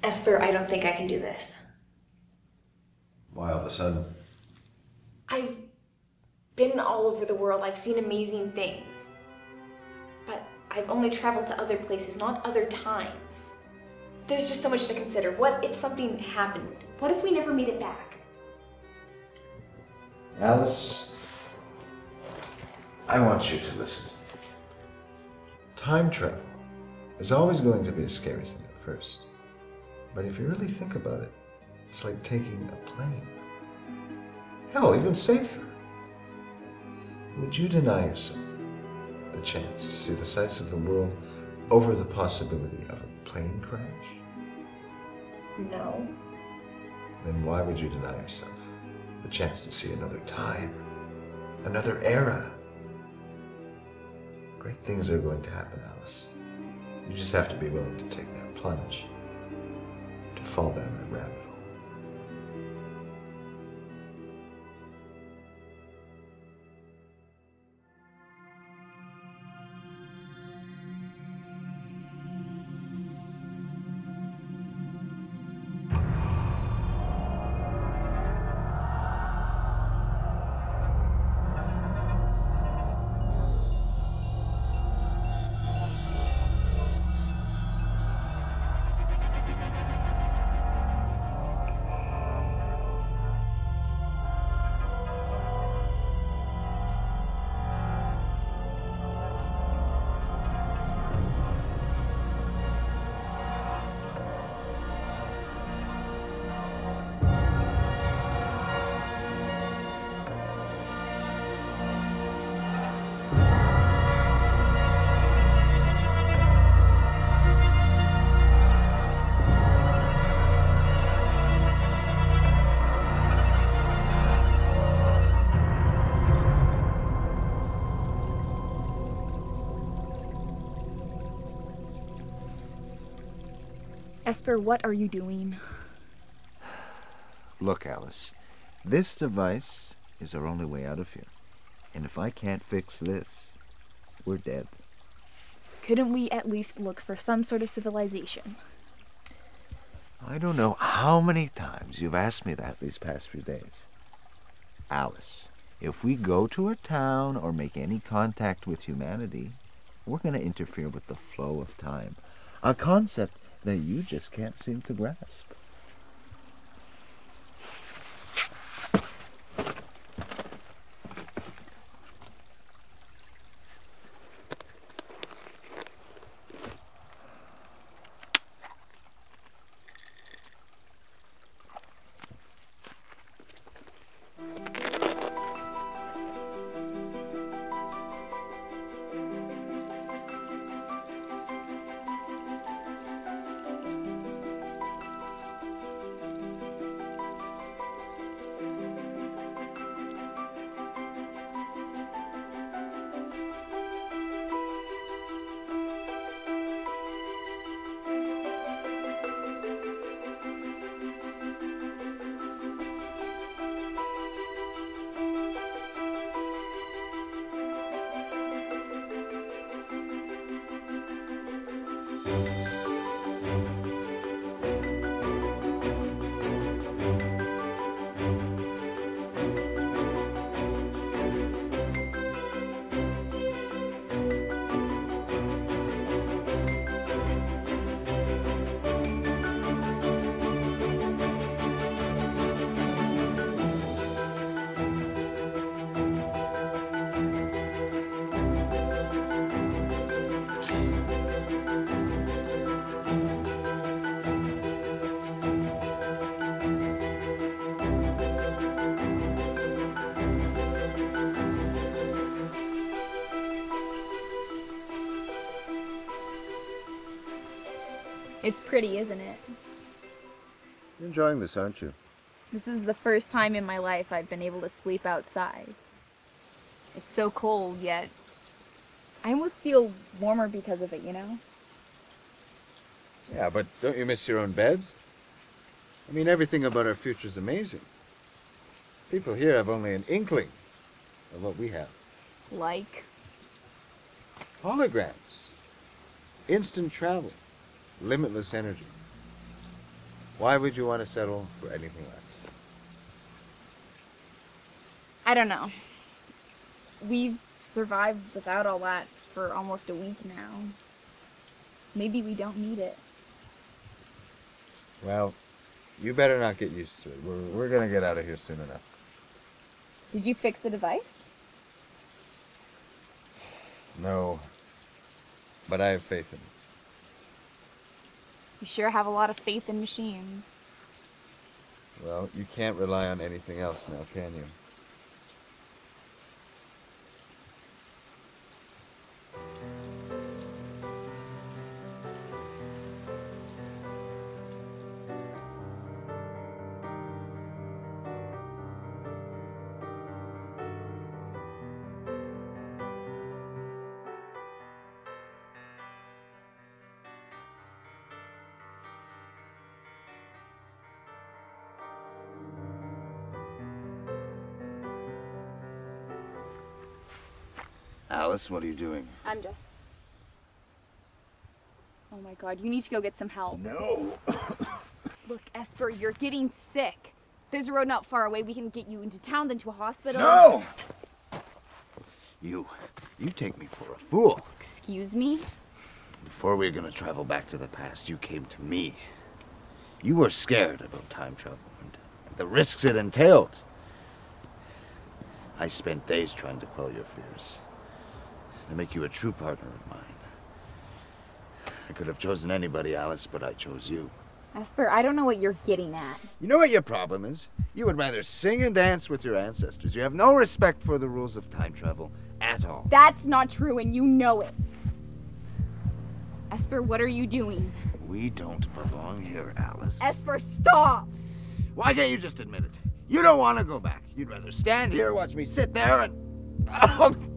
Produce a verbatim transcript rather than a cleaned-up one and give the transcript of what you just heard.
Esper, I don't think I can do this. Why all of a sudden? I've been all over the world. I've seen amazing things. But I've only traveled to other places, not other times. There's just so much to consider. What if something happened? What if we never made it back? Alice, I want you to listen. Time travel is always going to be a scary thing at first. But if you really think about it, it's like taking a plane. Hell, even safer. Would you deny yourself the chance to see the sights of the world over the possibility of a plane crash? No. Then why would you deny yourself the chance to see another time, another era? Great things are going to happen, Alice. You just have to be willing to take that plunge, to fall down that rabbit hole. Esper, what are you doing? Look, Alice, this device is our only way out of here. And if I can't fix this, we're dead. Couldn't we at least look for some sort of civilization? I don't know how many times you've asked me that these past few days. Alice, if we go to a town or make any contact with humanity, we're going to interfere with the flow of time. A concept that you just can't seem to grasp. It's pretty, isn't it? You're enjoying this, aren't you? This is the first time in my life I've been able to sleep outside. It's so cold, yet I almost feel warmer because of it, you know? Yeah, but don't you miss your own bed? I mean, everything about our future is amazing. People here have only an inkling of what we have. Like? Holograms. Instant travel. Limitless energy. Why would you want to settle for anything less? I don't know. We've survived without all that for almost a week now. Maybe we don't need it. Well, you better not get used to it. We're, we're gonna get out of here soon enough. Did you fix the device? No. But I have faith in it. You sure have a lot of faith in machines. Well, you can't rely on anything else now, can you? Alice, what are you doing? I'm just... Oh my god, you need to go get some help. No. Look, Esper, you're getting sick. There's a road not far away. We can get you into town, then to a hospital. No! You, you take me for a fool. Excuse me? Before we were gonna travel back to the past, you came to me. You were scared about time travel and the risks it entailed. I spent days trying to quell your fears, to make you a true partner of mine. I could have chosen anybody, Alice, but I chose you. Esper, I don't know what you're getting at. You know what your problem is? You would rather sing and dance with your ancestors. You have no respect for the rules of time travel at all. That's not true, and you know it. Esper, what are you doing? We don't belong here, Alice. Esper, stop! Why can't you just admit it? You don't want to go back. You'd rather stand here, watch me sit there, and... Oh,